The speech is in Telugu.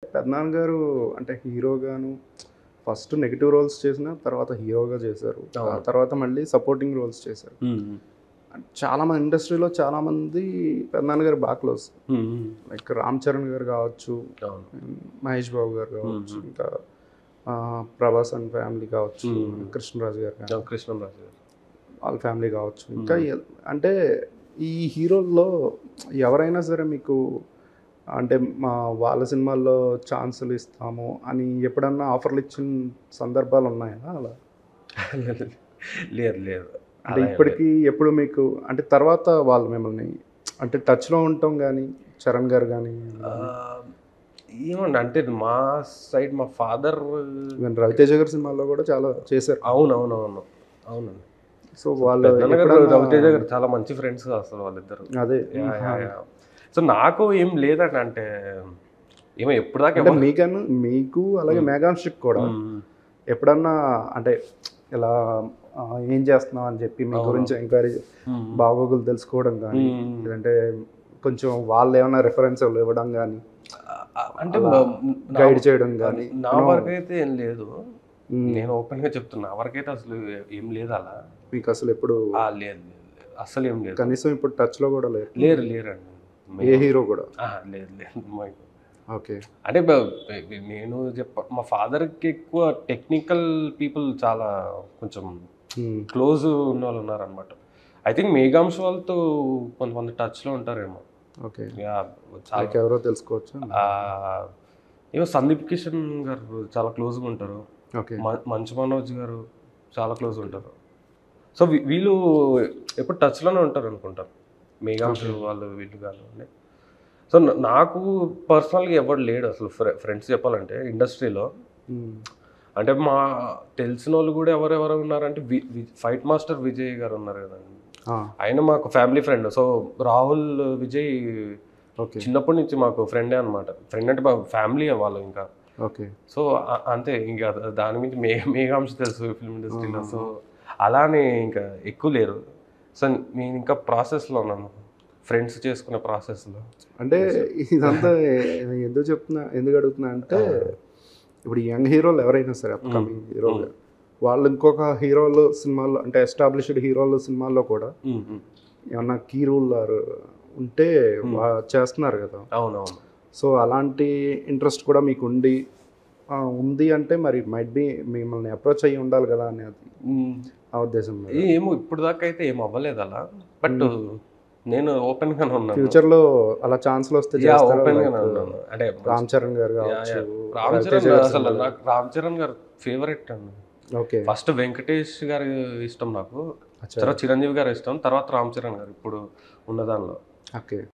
పెదనాన్న గారు అంటే హీరోగాను ఫస్ట్ నెగెటివ్ రోల్స్ చేసిన తర్వాత హీరోగా చేశారు. ఆ తర్వాత మళ్ళీ సపోర్టింగ్ రోల్స్ చేశారు. చాలామంది ఇండస్ట్రీలో చాలామంది పెదనాన్న గారు బాగా క్లోజ్. లైక్ రామ్ చరణ్ గారు కావచ్చు, మహేష్ బాబు గారు కావచ్చు, ఇంకా ప్రభాస్ అండ్ ఫ్యామిలీ కావచ్చు, కృష్ణరాజు గారు వాళ్ళ ఫ్యామిలీ కావచ్చు. ఇంకా అంటే ఈ హీరోల్లో ఎవరైనా సరే మీకు అంటే వాళ్ళ సినిమాల్లో ఛాన్సులు ఇస్తాము అని ఎప్పుడన్నా ఆఫర్లు ఇచ్చిన సందర్భాలు ఉన్నాయా అలా? లేదు లేదు. అంటే ఇప్పటికీ ఎప్పుడు మీకు అంటే తర్వాత వాళ్ళు మిమ్మల్ని అంటే టచ్లో ఉండటం కానీ చరణ్ గారు కానీ ఏమండి అంటే మా సైడ్ మా ఫాదర్ రవితేజ గారి సినిమాల్లో కూడా చాలా చేశారు. అవునండి. సో వాళ్ళు రవితేజ గారు చాలా మంచి ఫ్రెండ్స్ అసలు వాళ్ళిద్దరు. అదే సో నాకు ఏం లేదండి అంటే ఏమో ఎప్పుడు దాకా మీకు అలాగే మేఘాంశిక్ కూడా ఎప్పుడన్నా అంటే ఇలా ఏం చేస్తున్నావు అని చెప్పి మీ గురించి ఎంక్వైరీ బాగోగులు తెలుసుకోవడం కానీ లేదంటే కొంచెం వాళ్ళు ఏమైనా రిఫరెన్స్ ఇవ్వడం కానీ అంటే గైడ్ చేయడం కానీ? నా వరకు అయితే ఏం లేదు, నేను ఓపెన్ గా చెప్తున్నా. నా వరకైతే అసలు ఏం లేదు అలా. మీకు అసలు ఎప్పుడు లేదు అసలు ఏం లేదు, కనీసం ఇప్పుడు టచ్ లో కూడా లేరండి ఏ హీరో కూడా? లేదు. ఓకే. అంటే నేను మా ఫాదర్కి ఎక్కువ టెక్నికల్ పీపుల్ చాలా కొంచెం క్లోజ్ ఉన్న వాళ్ళు ఉన్నారనమాట. ఐ థింక్ మేఘాంశ వాళ్ళతో కొంతమంది టచ్లో ఉంటారేమో. ఓకే. ఎవరో తెలుసుకోవచ్చు. ఏమో సందీప్ కిషన్ గారు చాలా క్లోజ్గా ఉంటారు. ఓకే. మంచు మనోజ్ గారు చాలా క్లోజ్ ఉంటారు. సో వీళ్ళు ఎప్పుడు టచ్లోనే ఉంటారు అనుకుంటారు, మేఘాంశ వాళ్ళు వీళ్ళు కానీ. సో నాకు పర్సనల్గా ఎవరు లేడు అసలు ఫ్రెండ్స్ చెప్పాలంటే ఇండస్ట్రీలో. అంటే మా తెలిసిన వాళ్ళు కూడా ఎవరెవరు ఉన్నారంటే ఫైట్ మాస్టర్ విజయ్ గారు ఉన్నారు కదండి, ఆయన మాకు family friend. So Rahul Vijay చిన్నప్పటి నుంచి మాకు ఫ్రెండే అనమాట. ఫ్రెండ్ అంటే మా ఫ్యామిలీ వాళ్ళు ఇంకా. ఓకే. సో అంతే, ఇంకా దాని గురించి మేఘాంశ తెలుసు ఫిల్మ్ ఇండస్ట్రీలో. సో అలానే ఇంకా ఎక్కువ లేరు. సో నేను ఇంకా ప్రాసెస్లో ఉన్నాను, ఫ్రెండ్స్ చేసుకునే ప్రాసెస్లో. అంటే ఇదంతా ఎందుకు అడుగుతున్నా అంటే ఇప్పుడు యంగ్ హీరోలు ఎవరైనా సరే అప్కమింగ్ హీరోలు వాళ్ళు ఇంకొక హీరోలు సినిమాల్లో అంటే ఎస్టాబ్లిష్డ్ హీరోలు సినిమాల్లో కూడా ఏమన్నా కీ రూల్ ఉంటే చేస్తున్నారు కదా. అవునవును. సో అలాంటి ఇంట్రెస్ట్ కూడా మీకు ఉంది అంటే మరి మైట్ బి మిమ్మల్ని అప్రోచ్ అయ్యి ఉండాలి కదా అనేది ఆ ఉద్దేశం. ఏమో ఇప్పుడు దాకా అయితే ఏం అవ్వలేదు అలా, బట్ నేను ఓపెన్ గానే ఉన్నాను. ఫ్యూచర్ లో అలా ఛాన్స్లు వస్తే ఓపెన్ గానే ఉన్నాను. అంటే రామ్ చరణ్ గారు కావచ్చు. అసలు నాకు రామ్ చరణ్ గారు ఫేవరెట్ అండి. ఓకే. ఫస్ట్ వెంకటేష్ గారు ఇష్టం నాకు, తర్వాత చిరంజీవి గారు ఇష్టం, తర్వాత రామ్ చరణ్ గారు ఇప్పుడు ఉన్న దానిలో. ఓకే.